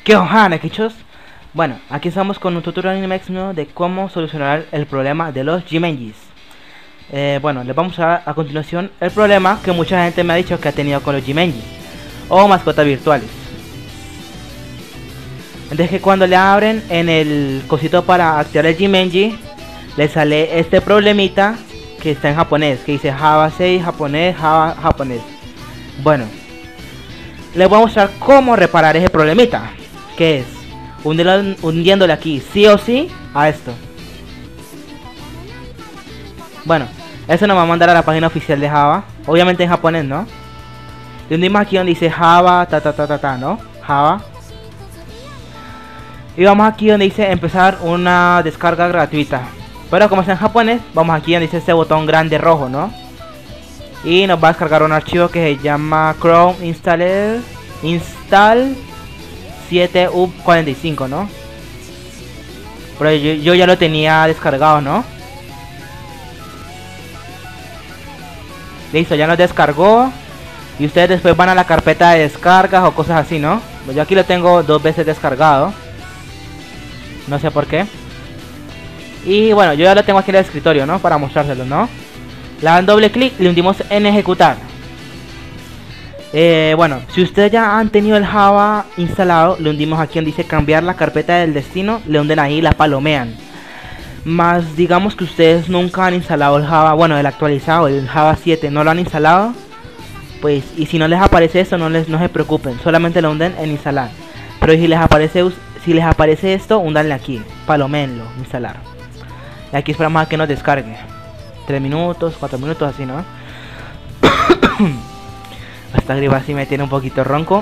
¿Qué ojana, quichos? Bueno, aquí estamos con un tutorial Animex nuevo de cómo solucionar el problema de los Jimenjis. Bueno, les vamos a dar a continuación el problema que mucha gente me ha dicho que ha tenido con los Jimenjis o mascotas virtuales. Entonces que cuando le abren en el cosito para activar el Jimenji, le sale este problemita que está en japonés, que dice Java 6, japonés, Java, japonés. Bueno, les voy a mostrar cómo reparar ese problemita, que es hundiéndole aquí sí o sí a esto. Bueno, eso nos va a mandar a la página oficial de Java, obviamente en japonés, ¿no? Le hundimos aquí donde dice Java, ¿no? Java. Y vamos aquí donde dice empezar una descarga gratuita. Pero como está en japonés, vamos aquí donde dice este botón grande rojo, ¿no? Y nos va a descargar un archivo que se llama Chrome install 7up45, ¿no? Pero yo ya lo tenía descargado, ¿no? Listo, ya nos descargó. Y ustedes después van a la carpeta de descargas o cosas así, ¿no? Pues yo aquí lo tengo 2 veces descargado. No sé por qué. Y bueno, yo ya lo tengo aquí en el escritorio, ¿no? Para mostrárselo, ¿no? Le dan doble clic y le hundimos en ejecutar. Bueno, si ustedes ya han tenido el Java instalado, le hundimos aquí donde dice cambiar la carpeta del destino, le hunden ahí y la palomean. Más digamos que ustedes nunca han instalado el Java, bueno, el actualizado, el Java 7, no lo han instalado, pues, y si no les aparece esto, no se preocupen, solamente lo hunden en instalar. Pero si les aparece esto, hundanle aquí, palomeenlo, instalar. Y aquí esperamos a que nos descargue. 3 minutos, 4 minutos, así, ¿no? Hasta arriba sí me tiene un poquito ronco.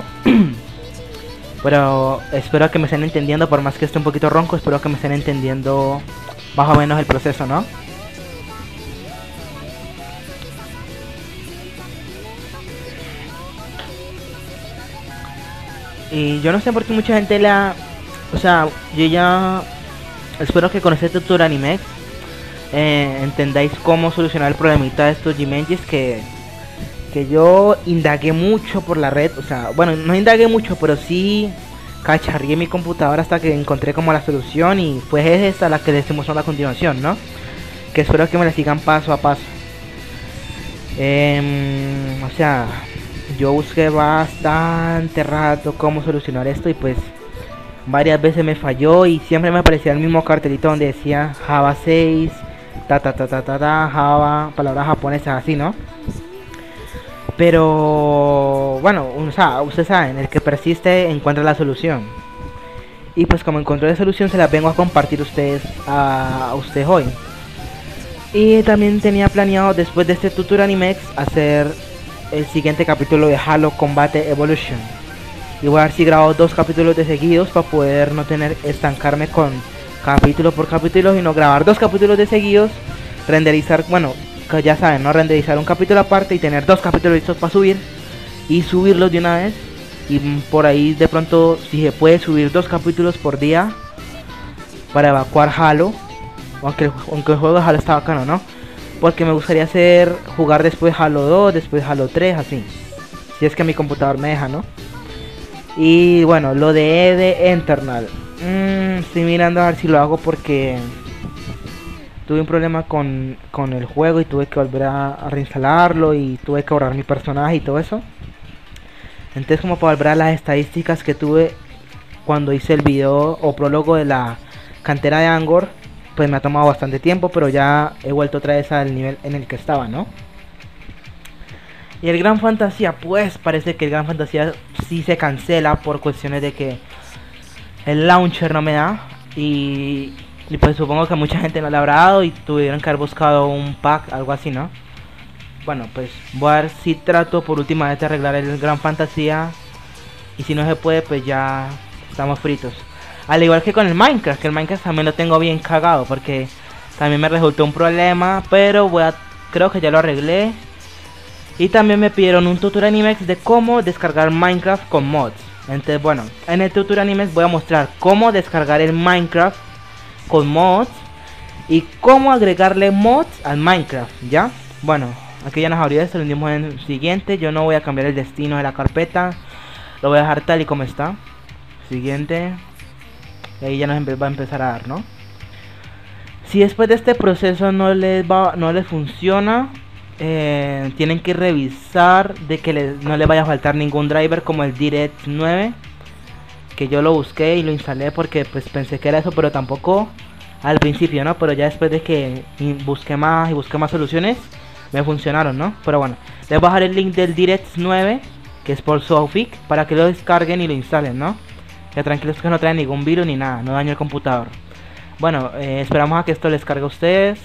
Pero espero que me estén entendiendo, por más que esté un poquito ronco, espero que me estén entendiendo más o menos el proceso, ¿no? Y yo no sé por qué mucha gente o sea, yo ya espero que con este tutorial Animex entendáis cómo solucionar el problemita de estos Jimenjis que yo indagué mucho por la red. O sea, bueno, no indagué mucho, pero sí cacharrié mi computadora hasta que encontré como la solución. Y fue esta la que les estoy mostrando a continuación, ¿no? Que espero que me la sigan paso a paso. O sea, yo busqué bastante rato cómo solucionar esto y pues varias veces me falló y siempre me aparecía el mismo cartelito donde decía Java 6, Java, palabras japonesas así, ¿no? Pero bueno, o sea, ustedes saben, el que persiste encuentra la solución. Y pues como encontré la solución, se la vengo a compartir a ustedes hoy. Y también tenía planeado después de este tutorial Animex hacer el siguiente capítulo de Halo Combat Evolution. Y voy a ver si grabo 2 capítulos de seguidos para poder no tener estancarme con capítulo por capítulo, sino grabar 2 capítulos de seguidos, renderizar, bueno, que ya saben, no renderizar un capítulo aparte y tener 2 capítulos listos para subir y subirlos de una vez. Y por ahí de pronto si se puede subir 2 capítulos por día para evacuar Halo, aunque el juego de Halo está bacano, ¿no? Porque me gustaría jugar después Halo 2, después Halo 3, así, si es que mi computador me deja, ¿no? Y bueno, lo de Ede Eternal, estoy mirando a ver si lo hago porque tuve un problema con el juego y tuve que volver a reinstalarlo y tuve que borrar mi personaje y todo eso. Entonces, como para volver a las estadísticas que tuve cuando hice el video o prólogo de la cantera de Angor, pues me ha tomado bastante tiempo, pero ya he vuelto otra vez al nivel en el que estaba, ¿no? Y el Gran Fantasía, pues parece que el Gran Fantasía sí se cancela por cuestiones de que el launcher no me da. Y pues supongo que mucha gente no le habrá dado y tuvieron que haber buscado un pack, algo así, ¿no? Bueno, pues voy a ver si trato por última vez de arreglar el Gran Fantasía. Y si no se puede, pues ya estamos fritos. Al igual que con el Minecraft, que el Minecraft también lo tengo bien cagado porque también me resultó un problema, pero creo que ya lo arreglé. Y también me pidieron un tutorial Animex de cómo descargar Minecraft con mods. Entonces bueno, en el tutorial Animex voy a mostrar cómo descargar el Minecraft con mods y cómo agregarle mods al Minecraft, ¿ya? Bueno, aquí ya nos abrió esto, lo unimos en el siguiente. Yo no voy a cambiar el destino de la carpeta, lo voy a dejar tal y como está. Siguiente. Y ahí ya nos va a empezar a dar, ¿no? Si después de este proceso no les funciona, tienen que revisar de que no les vaya a faltar ningún driver como el DirectX 9, que yo lo busqué y lo instalé porque pues pensé que era eso, pero tampoco al principio, ¿no? Pero ya después de que busqué más soluciones, me funcionaron, ¿no? Pero bueno, les voy a dejar el link del DirectX 9, que es por Sofik, para que lo descarguen y lo instalen, ¿no? Que tranquilos que no trae ningún virus ni nada, no daño el computador. Bueno, esperamos a que esto les cargue a ustedes.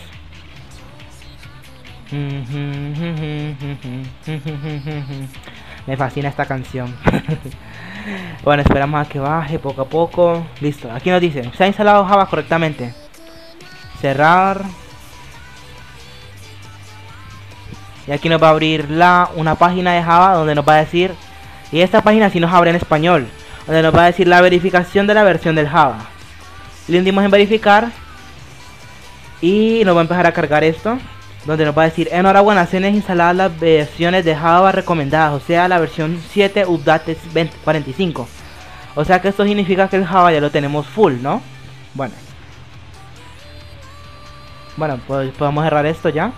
Me fascina esta canción. Bueno, esperamos a que baje poco a poco. Listo, aquí nos dice, se ha instalado Java correctamente. Cerrar. Y aquí nos va a abrir una página de Java donde nos va a decir, y esta página sí nos abre en español, donde nos va a decir la verificación de la versión del Java. Le dimos en verificar y nos va a empezar a cargar esto, donde nos va a decir, enhorabuena, tienes instaladas las versiones de Java recomendadas, o sea, la versión 7 Update 45. O sea que esto significa que el Java ya lo tenemos full, ¿no? Bueno, pues podemos cerrar esto ya.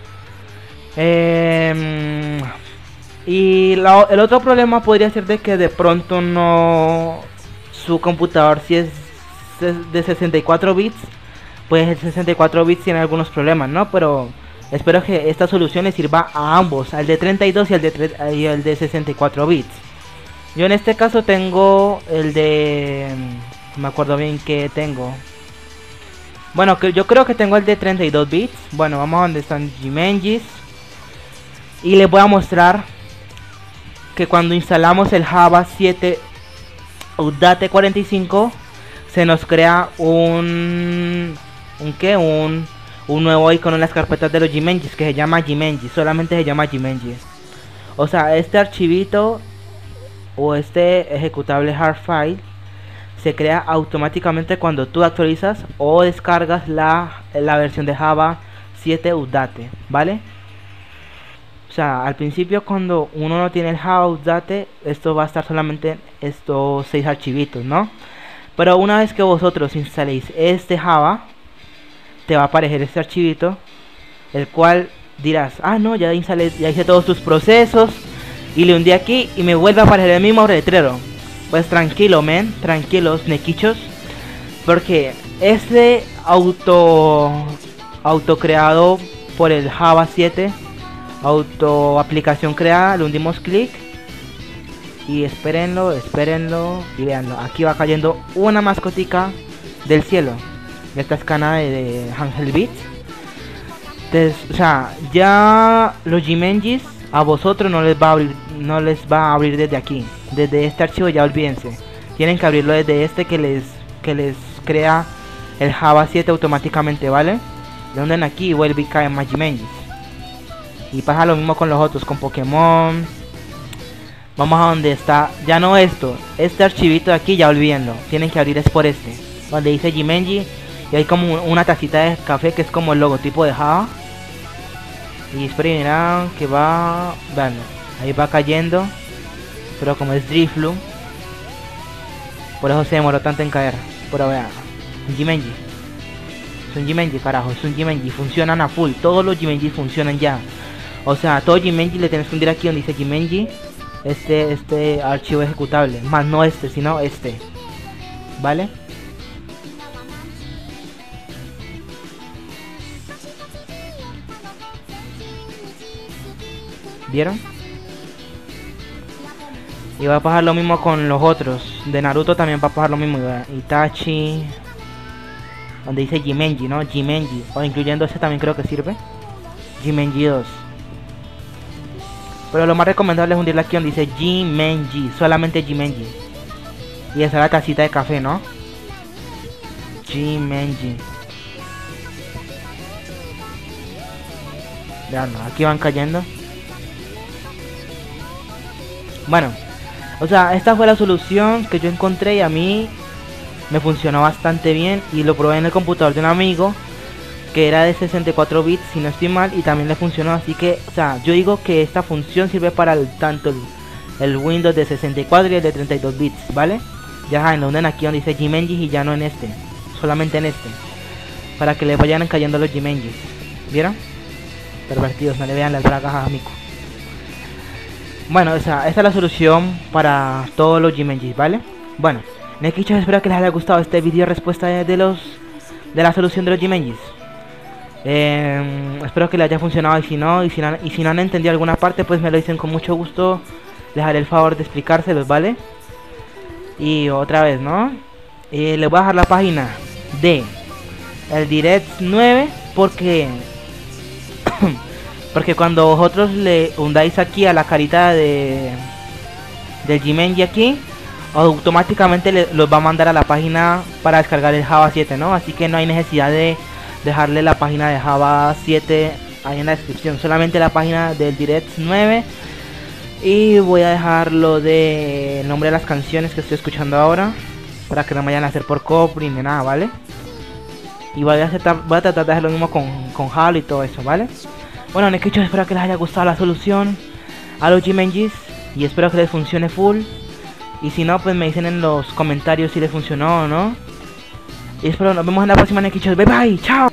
Y el otro problema podría ser de que de pronto su computador, si es de 64 bits, pues el 64 bits tiene algunos problemas, ¿no? Pero espero que esta solución le sirva a ambos, al de 32 y al de 64 bits. Yo en este caso tengo el de... no me acuerdo bien qué tengo. Bueno, yo creo que tengo el de 32 bits. Bueno, vamos a donde están Gmengis. Y les voy a mostrar que cuando instalamos el Java 7 Update 45 se nos crea un nuevo icono en las carpetas de los Gmengis que se llama Gmengis, solamente se llama Gmengis. O sea, este archivito o este ejecutable hard file se crea automáticamente cuando tú actualizas o descargas la versión de Java 7 Update, ¿vale? O sea, al principio cuando uno no tiene el Java Update, esto va a estar solamente estos 6 archivitos, ¿no? Pero una vez que vosotros instaléis este Java, te va a aparecer este archivito, el cual dirás, ah no, ya instalé, ya hice todos tus procesos, y le hundí aquí y me vuelve a aparecer el mismo letrero. Pues tranquilo, men, tranquilos, nequichos, porque este auto creado por el Java 7, auto aplicación creada, le hundimos clic y espérenlo y veanlo, aquí va cayendo una mascotica del cielo. Esta es cana de Angel Beats. Entonces, o sea, ya los Gmengis a vosotros no les va a abrir desde aquí, desde este archivo, ya olvídense. Tienen que abrirlo desde este que les crea el Java 7 automáticamente, ¿vale? Le hunden aquí y vuelve y cae más Gmengis. Y pasa lo mismo con los otros, con Pokémon. Vamos a donde está, ya no este archivito de aquí, ya olvídenlo. Tienen que abrir es por este, donde dice Gmengi. Y hay como una tacita de café que es como el logotipo de Java. Y esperen que va, vean, ahí va cayendo. Pero como es Drifloom, por eso se demoró tanto en caer. Pero vean, Gmengi. Es un Gmengi, carajo, es un Gmengi. Funcionan a full, todos los Gmengi funcionan ya. O sea, todo Gmengi le tienes que hundir aquí donde dice Gmengi. Este archivo ejecutable, más no este, sino este, ¿vale? ¿Vieron? Y va a pasar lo mismo con los otros. De Naruto también va a pasar lo mismo. Itachi, donde dice Gmengi, ¿no? Gmengi, o incluyendo este también creo que sirve. Gmengi 2. Pero lo más recomendable es hundirla aquí donde dice Gmengi, solamente Gmengi. Y esa es la tacita de café, ¿no? Gmengi. Vean, aquí van cayendo. Bueno, o sea, esta fue la solución que yo encontré y a mí me funcionó bastante bien. Y lo probé en el computador de un amigo que era de 64 bits, si no estoy mal, y también le funcionó. Así que, o sea, yo digo que esta función sirve para tanto el Windows de 64 y el de 32 bits, ¿vale? Ya saben, lo unen aquí donde dice Gmenjis y ya no en este, solamente en este, para que le vayan cayendo los Gmenjis. ¿Vieron? Pervertidos, no le vean las bragas a Miku. Bueno, esta es la solución para todos los Gmenjis, ¿vale? Bueno, Nekichos, espero que les haya gustado este video respuesta de la solución de los Gmenjis. Espero que les haya funcionado, y si no han entendido alguna parte, pues me lo dicen con mucho gusto. Les haré el favor de explicárselos, ¿vale? Y otra vez, ¿no? Les voy a dejar la página de el Direct 9 porque cuando vosotros le hundáis aquí a la carita del Gmenji aquí, automáticamente los va a mandar a la página para descargar el Java 7, ¿no? Así que no hay necesidad de dejarle la página de Java 7 ahí en la descripción, solamente la página del Direct 9. Y voy a dejar lo de el nombre de las canciones que estoy escuchando ahora, para que no me vayan a hacer por copy ni nada, ¿vale? Y voy a tratar de hacer lo mismo con Halo y todo eso, ¿vale? Bueno, Nekichos, espero que les haya gustado la solución a los Gmenjis y espero que les funcione full. Y si no, pues me dicen en los comentarios si les funcionó o no. Y espero nos vemos en la próxima, Nekichos. Bye bye, chao.